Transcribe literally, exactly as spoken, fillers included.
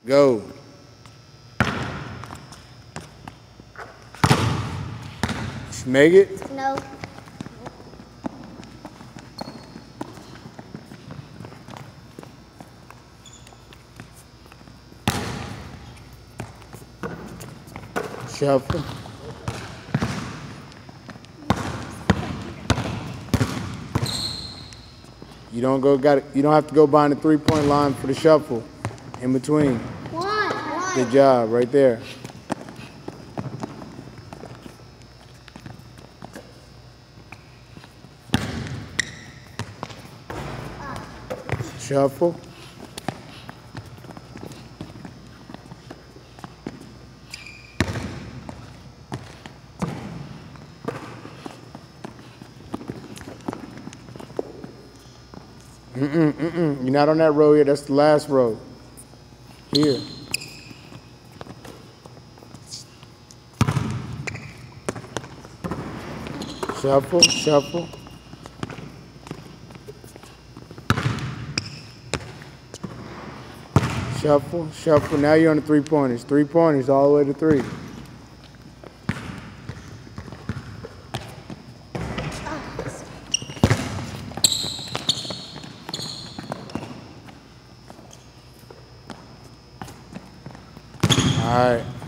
Go. Make it? No. Shuffle. You don't go got it. You don't have to go behind the three-point line for the shuffle. In between. One. One. Good job, right there. Shuffle. Mm-mm, mm-mm. You're not on that row here. That's the last row. Here. Shuffle, shuffle. Shuffle, shuffle. Now you're on the three-pointers. Three-pointers all the way to three. All right.